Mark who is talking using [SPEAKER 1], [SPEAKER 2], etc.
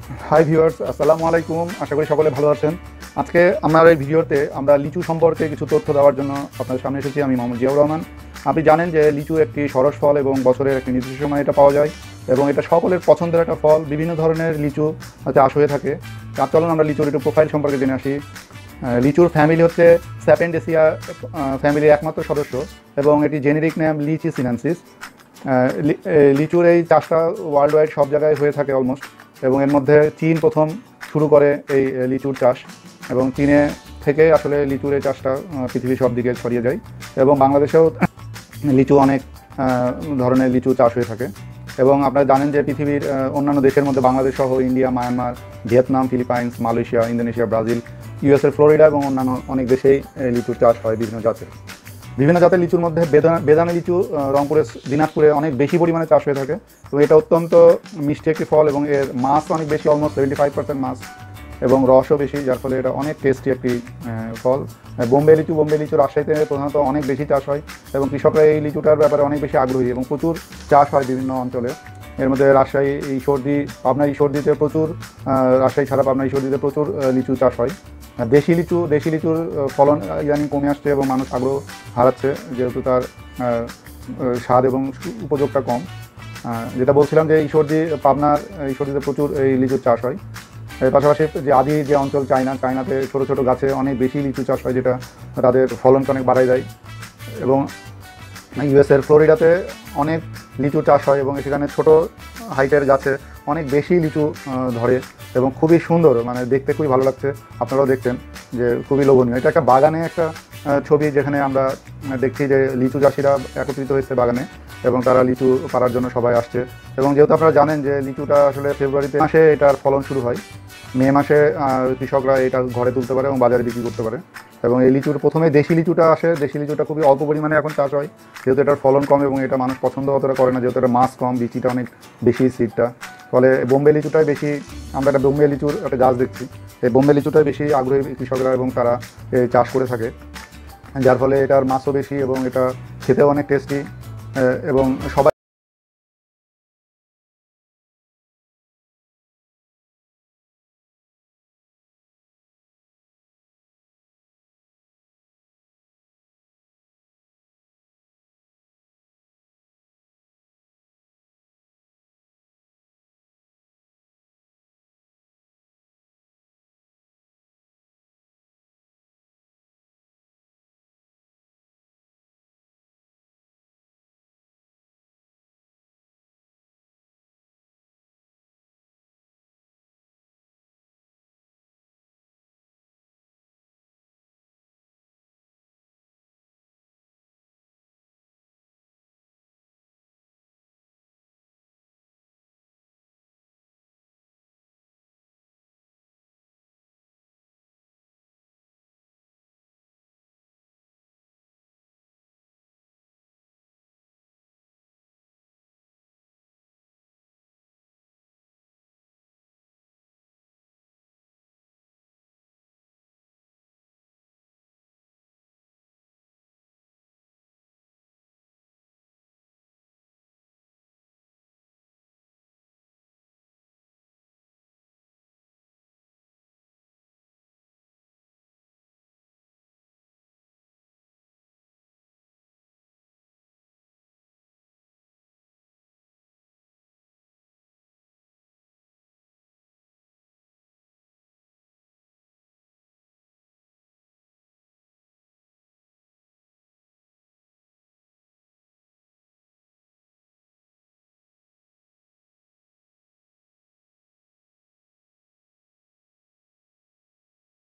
[SPEAKER 1] Hi viewers, আসসালামু আলাইকুম। আশা করি সকলে ভালো আছেন। আজকে আমার এই ভিডিওতে আমরা লিচু সম্পর্কে কিছু তথ্য দেওয়ার জন্য আপনাদের সামনে এসেছি। আমি মোহাম্মদ জিয়াউর রহমান। আপনি জানেন যে লিচু একটি সরস ফল এবং বছরের একটি নির্দিষ্ট সময় এটা পাওয়া যায় এবং এটা সকলের পছন্দের একটা ফল। বিভিন্ন ধরনের লিচু চাষ হয়ে থাকে। চলুন আমরা লিচুর একটু প্রোফাইল সম্পর্কে জেনে আসি। লিচুর ফ্যামিলি হচ্ছে স্যাপেন্ডেসিয়া ফ্যামিলির একমাত্র সদস্য এবং এটি জেনেরিক নেম লিচি সিনেনসিস। লিচুর এই চাষটা ওয়ার্ল্ড ওয়াইড সব জায়গায় হয়ে থাকে অলমোস্ট, এবং এর মধ্যে চীন প্রথম শুরু করে এই লিচুর চাষ, এবং চীনে থেকে আসলে লিচুর এই চাষটা পৃথিবীর সব দিকে ছড়িয়ে যায়। এবং বাংলাদেশেও লিচু অনেক ধরনের লিচু চাষ হয়ে থাকে। এবং আপনারা জানেন যে পৃথিবীর অন্যান্য দেশের মধ্যে বাংলাদেশ সহ India, Myanmar, Vietnam, Philippines, Malaysia, Indonesia, Brazil, ইউএসের ফ্লোরিডা এবং অন্যান্য অনেক দেশেই লিচুর চাষ হয় বিভিন্ন জাতের লিচুর মধ্যে বেদানা লিচু রংপুরে, দিনাজপুরে অনেক বেশি পরিমাণে চাষ হয়ে থাকে। তো এটা অত্যন্ত মিষ্টি একটি ফল এবং এর মাছ অনেক বেশি, অলমোস্ট 75% মাছ, এবং রসও বেশি, যার ফলে এটা অনেক টেস্টি একটি ফল। বোম্বে লিচু রাজশাহীতে প্রধানত অনেক বেশি চাষ হয় এবং কৃষকরা এই লিচুটার ব্যাপারে অনেক বেশি আগ্রহী এবং প্রচুর চাষ হয় বিভিন্ন অঞ্চলে। এর মধ্যে রাজশাহী, পাবনার ঈশ্বরদীতে প্রচুর, রাজশাহী ছাড়া পাবনার ঈশ্বরদীতে প্রচুর লিচু চাষ হয়। দেশি লিচুর ফলন ইদানিং কমে আসছে এবং মানুষ আগ্রহ হারাচ্ছে, যেহেতু তার স্বাদ এবং উপযোগটা কম। যেটা বলছিলাম যে পাবনার ঈশ্বরদীতে প্রচুর এই লিচুর চাষ হয়। এর পাশাপাশি যে অঞ্চল চায়নাতে ছোটো ছোটো গাছে অনেক বেশি লিচু চাষ হয়, যেটা তাদের ফলনকে অনেক বাড়ায় দেয়। এবং ইউএসের ফ্লোরিডাতে অনেক লিচু চাষ হয় এবং সেখানে ছোটো হাইটের গাছে অনেক বেশি লিচু ধরে এবং খুবই সুন্দর, মানে দেখতে খুবই ভালো লাগছে। আপনারাও দেখতেন যে খুবই লোভনীয়। এটা একটা বাগানে একটা ছবি, যেখানে আমরা দেখছি যে লিচু চাষিরা একত্রিত হয়েছে বাগানে এবং তারা লিচু পাড়ার জন্য সবাই আসছে। এবং যেহেতু আপনারা জানেন যে লিচুটা আসলে ফেব্রুয়ারিতে মাসে এটার ফলন শুরু হয়, মে মাসে কৃষকরা এটা ঘরে তুলতে পারে এবং বাজারে বিক্রি করতে পারে। এবং এই লিচুর প্রথমে দেশি লিচুটা আসে। দেশি লিচুটা খুবই অল্প পরিমাণে এখন চাষ হয়, যেহেতু এটার ফলন কম এবং এটা মানুষ পছন্দ অতটা করে না, যেহেতু এটা মাছ কম, বিচিটা অনেক বেশি, সিডটা। ফলে বোম্বে লিচুটাই বেশি, আমরা একটা বোম্বে লিচুর একটা গাছ দেখছি, এই বোম্বে লিচুটাই বেশি আগ্রহী কৃষকরা এবং তারা চাষ করে থাকে, যার ফলে এটার মাছও বেশি এবং এটা খেতেও অনেক টেস্টি এবং সবাই